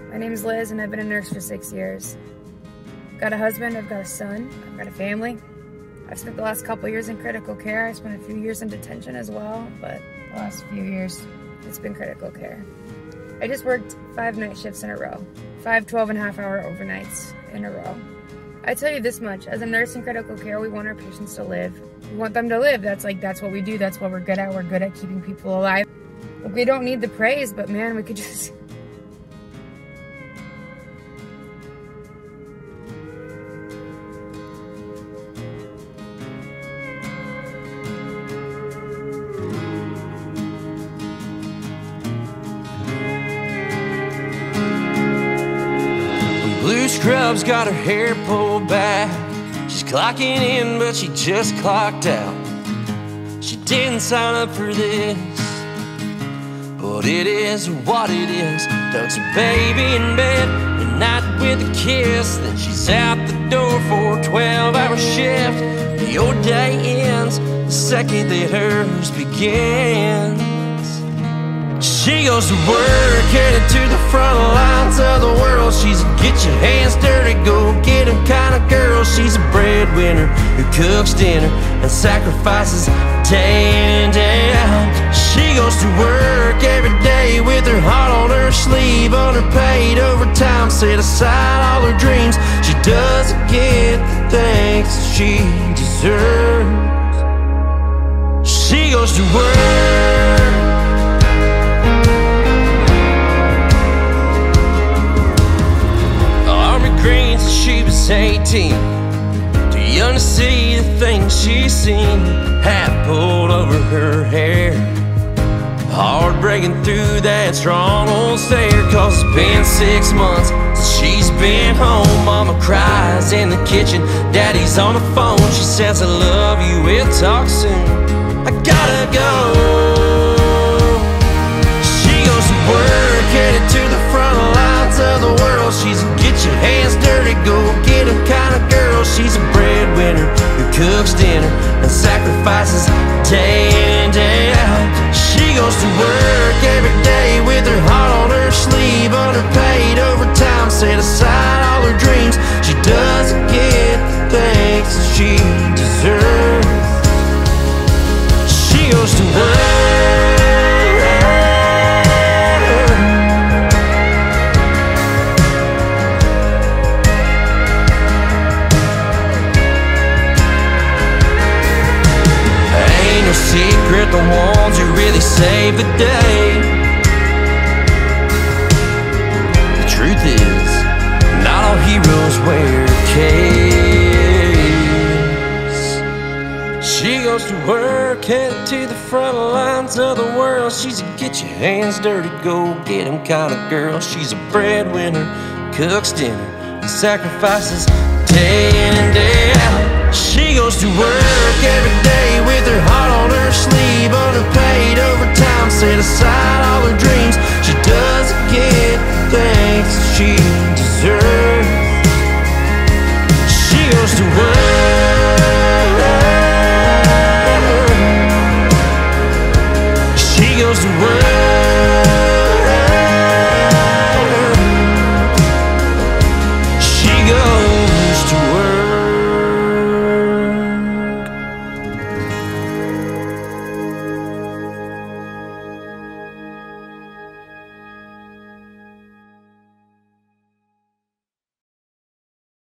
My name's Liz and I've been a nurse for 6 years. I've got a husband, I've got a son, I've got a family. I've spent the last couple years in critical care. I spent a few years in detention as well, but the last few years, it's been critical care. I just worked 5 night shifts in a row, 5 12.5-hour overnights in a row. I tell you this much, as a nurse in critical care, we want our patients to live. We want them to live. That's what we do. That's what we're good at. We're good at keeping people alive. We don't need the praise, but man, we could just... Blue scrubs got her hair pulled back. She's clocking in, but she just clocked out. She didn't sign up for this, but it is what it is. Tucks her baby in bed at night with a kiss. Then she's out the door for a 12-hour shift. The old day ends the second that hers begins. She goes to work, headed to the front lines of the world. She's a get your hands dirty, go get 'em kind of girl. She's a breadwinner who cooks dinner and sacrifices day in and day out. She goes to work every day with her heart on her sleeve, underpaid overtime, set aside all her dreams. She doesn't get the thanks that she deserves. She goes to work. She was 18, too young to see the things she's seen. Hat pulled over her hair, hard breaking through that strong old stare. Cause it's been 6 months since she's been home. Mama cries in the kitchen, daddy's on the phone. She says, I love you, we'll talk soon, I gotta go. She goes to work, headed to the front lines of the world. She's a get your hands dirty, go get 'em kind of girl. She's a breadwinner who cooks dinner and sacrifices day in and day out. She goes to work every day with her heart on her sleeve, underpaid overtime, set aside all her dreams. She doesn't get the thanks that she deserves. She goes to work. Secret, the ones who really save the day. The truth is, not all heroes wear capes. She goes to work, headed to the front lines of the world. She's a get your hands dirty, go get 'em kind of girl. She's a breadwinner, cooks dinner and sacrifices day in and day out. She goes to work every day with her heart on her sleeve, underpaid overtime, set aside all her dreams. She does